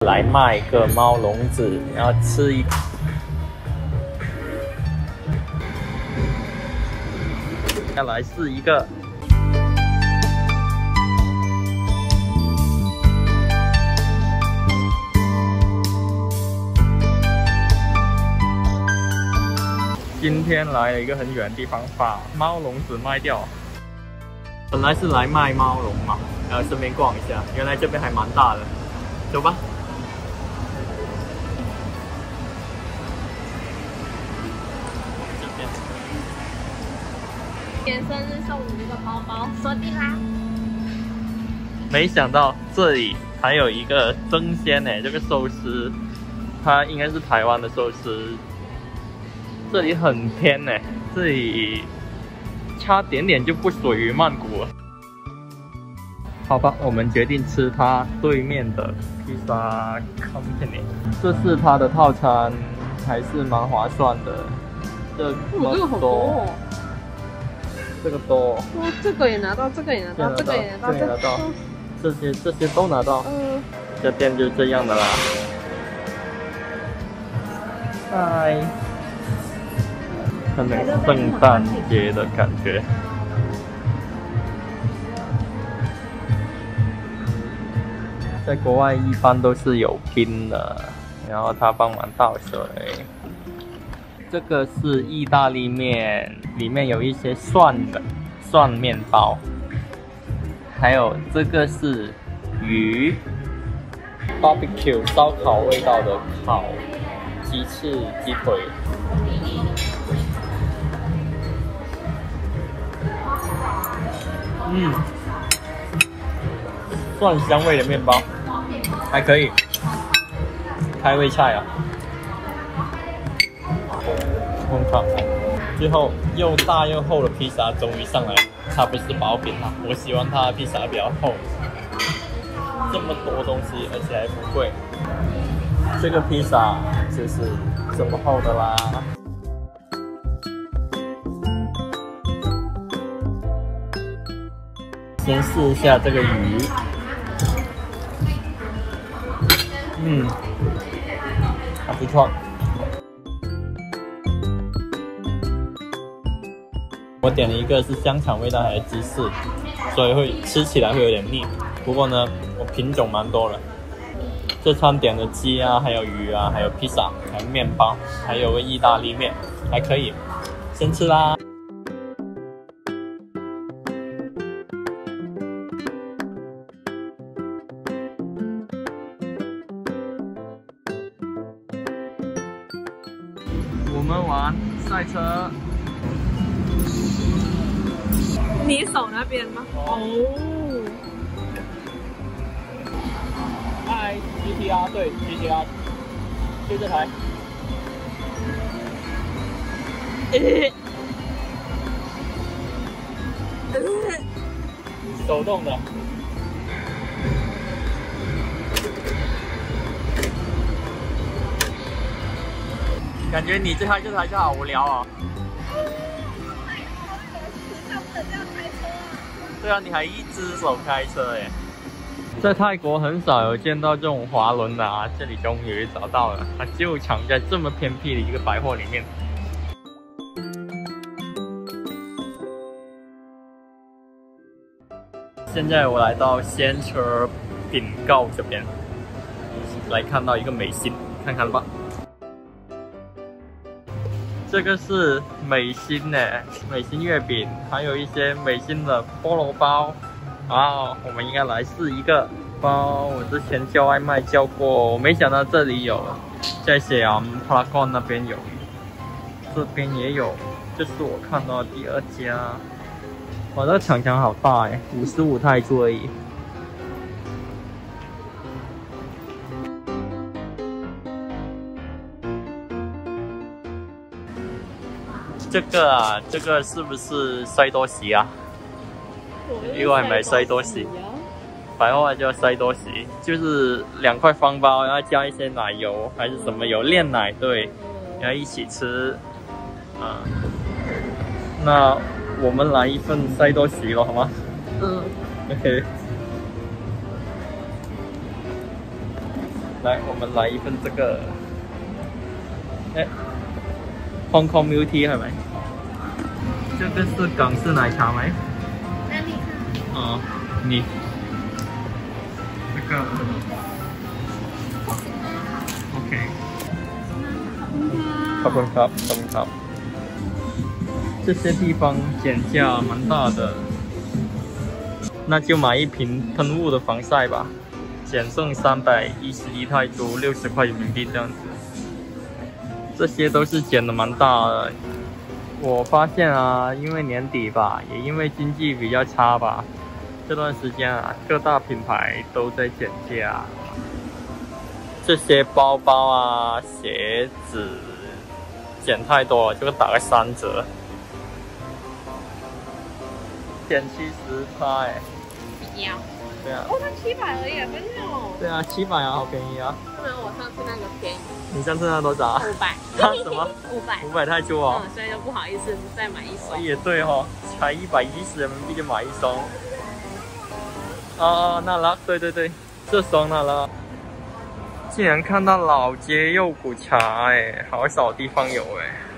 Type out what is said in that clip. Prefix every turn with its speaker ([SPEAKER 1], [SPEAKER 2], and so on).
[SPEAKER 1] 来卖个猫笼子，然后吃一。要来试一个。今天来了一个很远的地方，把猫笼子卖掉。本来是来卖猫笼嘛，然后顺便逛一下，原来这边还蛮大的，走吧。这边。
[SPEAKER 2] 今天生日送你一个包包，说定啦。
[SPEAKER 1] 没想到这里还有一个生鲜呢，这个寿司，它应该是台湾的寿司。这里很偏呢，这里差点点就不属于曼谷了。好吧，我们决定吃它对面的 Pizza Company。这是它的套餐，还是蛮划算的。这个好多，这个多。
[SPEAKER 2] 哇，这个也拿到，这个也拿到，这个也拿到，这个也拿到，
[SPEAKER 1] 这些都拿到。这店就这样的啦。嗨。很圣诞节的感觉。在国外一般都是有冰的，然后他帮忙倒水。这个是意大利面，里面有一些蒜面包，还有这个是鱼 ，barbecue 烧烤味道的烤鸡翅鸡腿。蒜香味的面包，还可以，开胃菜啊。最后又大又厚的披萨终于上来了，它不是薄饼啊，我喜欢它的披萨比较厚。这么多东西，而且还不贵。这个披萨就是这么厚的啦。先试一下这个鱼，还不错。我点了一个是香肠味道还有鸡翅，所以会吃起来会有点腻。不过呢，我品种蛮多了。这餐点的鸡啊，还有鱼啊，还有披萨，还有面包，还有个意大利面，还可以。先吃啦。我们玩赛车。
[SPEAKER 2] 你手那边吗？哦。
[SPEAKER 1] 嗨 ，GTR 对 GTR， 就这台。手动的。感觉你这台就好无聊哦。对啊，你还一只手开车耶。在泰国很少有见到这种滑轮的啊，这里终于找到了，它就藏在这么偏僻的一个百货里面。现在我来到鲜车饼告这边，来看到一个美心，看看吧。这个是美心呢，美心月饼，还有一些美心的菠萝包。我们应该来试一个包。我之前叫外卖叫过，我没想到这里有，在沈阳 Paragon 那边有，这边也有，这是我看到的第二家。哇，这个厂好大哎，55泰铢而已。这个是不是西多士啊？呢個係咪西多士？百貨叫西多士，就是2塊方包，然後加一些奶油還是什麼油煉奶，對，然後一起吃。那我們來一份西多士咯，好嗎？OK。 来，我们来一份这个，Hong Kong Milk Tea 係咪？這個是港式奶茶ไหม？
[SPEAKER 2] 那你看。
[SPEAKER 1] 哦，你這個 OK。ขอบคุณครับ，ขอบคุณครับ。这些地方减价蛮大的，那就买一瓶喷雾的防晒吧，减剩311泰铢，60块人民币这样子。这些都是减的蛮大的。我发现啊，因为年底吧，也因为经济比较差吧，这段时间啊，各大品牌都在减价。这些包包啊、鞋子减太多了，就打个3折。减70%哎。
[SPEAKER 2] 要。
[SPEAKER 1] 对啊。
[SPEAKER 2] 哦，它700而已，真的哦。
[SPEAKER 1] 对啊，700啊，好便宜啊。
[SPEAKER 2] 不然我上次那个便宜。
[SPEAKER 1] 你上次那多少
[SPEAKER 2] ？500。
[SPEAKER 1] 什么？500泰铢哦。
[SPEAKER 2] 所以就不好意思再买一双。
[SPEAKER 1] 也对哦，才110人民币就买一双。啊，那了，对，这双那了。竟然看到老街肉骨茶哎，好少地方有哎。